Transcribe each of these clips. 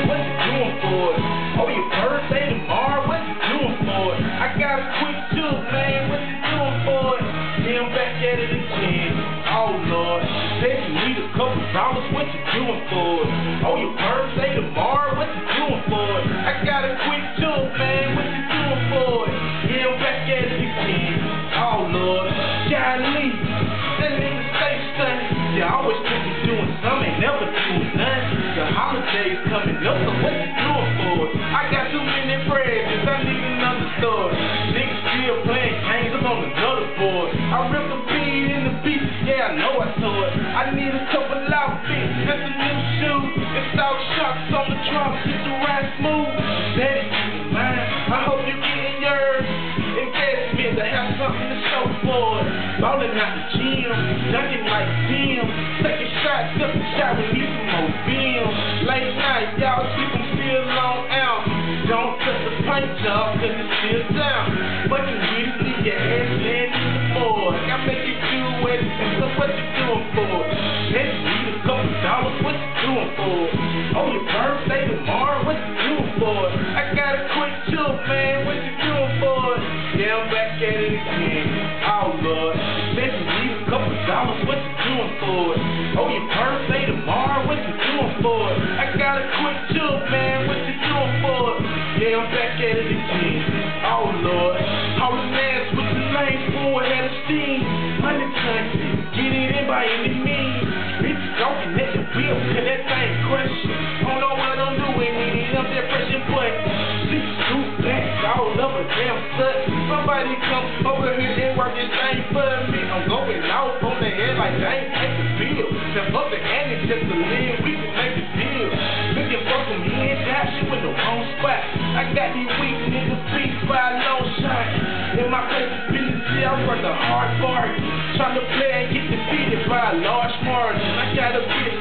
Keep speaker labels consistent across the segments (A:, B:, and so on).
A: what you doing for it? Oh, your birthday tomorrow, what you doing for it? I got a quick tooth, man, what you doing for it? Yeah, I'm back at it again. Oh, Lord, you said you need a couple dollars, what you doing for it? Oh, your birthday tomorrow, what you doing for it? I got a quick tooth, man, what you doing for it? Yeah, I'm back at it again. Oh, Lord, golly, that nigga stay stunning. Yeah, I always think you doing something, never doing nothing. The holidays coming up, so what you doing for it? I got too many presents, I need another story. Niggas still playing games, I'm on another board. I ripped the beat in the beat, yeah, I know I saw it. I need a couple outfits, and some new shoes. It's all shots on the drop, get the ride smooth. Daddy, man, I hope you getting yours. Investment to have something to show for it. Ballin' out the gym, dunking like Tim. Taking shots, sipping shot, we need some more film. Late night, y'all sleep, I'm still on out. Don't touch the paint job, cause it's still down. But you really leave your ass laying in the board. I make you do it, and so what you doing for it? Then you need a couple dollars, what you doing for it? Oh, your birthday tomorrow, what you doing for it? I got a quick joke, man, what you doing for it? Yeah, I'm back at it again. Oh, Lord, then you need a couple dollars, what you doing for it? Oh, your birthday tomorrow, what you doing for it? I got a quick joke, man, what you doing for it? Yeah, I'm back at it again. Oh, Lord, holding ass with the lane full head of steam. Money time, get it in by any means. Bitches talking at the wheel, cause that thing question. Don't know what I'm doing, eating up that pressure button. Six scoop blacks all over damn slut. Somebody come over here and work this thing for me. I'm going out on the head like they ain't take the bill. Step up the hand and just to live, we can make a deal. Looking for some head dash, you in the wrong spot. I got these weak niggas beats by a long shot. In my place of business, I work a hard bargain. Trying to play and get defeated by a large margin. I got a bitch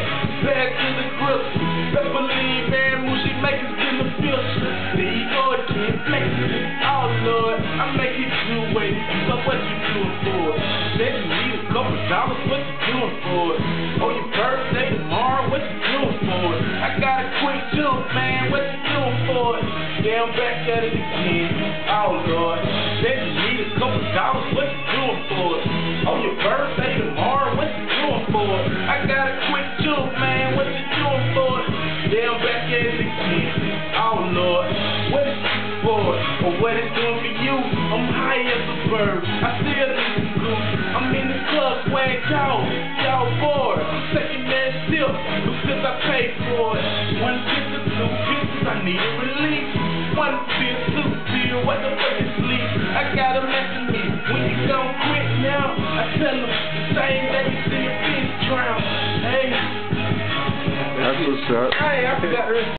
A: bad to the grip. Best believe, man, Mushi make us in the future. There you go again, flexing. Oh, Lord, I make it do it. So what you doing for it? Said you need a couple dollars, what you doing for it? Oh, your birthday tomorrow, what you doing for it? I got a quick joke, man, what you doing for it? Yeah, I'm back at it again. Oh, Lord, said you need a couple dollars, what you doing for it? Oh, your birthday tomorrow, what you doing for it? I got a quick joke, man, what you doing for it? Yeah, I'm back at it again. Oh, Lord, what is it for it? Or what it's doing for you? I'm high as a bird, I still need some goose. I'm in the club, swag y'all bored. I'm taking that sip, because I paid for it. One pizza, two pizzas, I need a release. One pill, two pill, what the fuck is sleep? I got 'em asking me, when you gon' quit now? I tell 'em the same day you see a fish drown. Hey,
B: that's what's up.
A: Hey, I forgot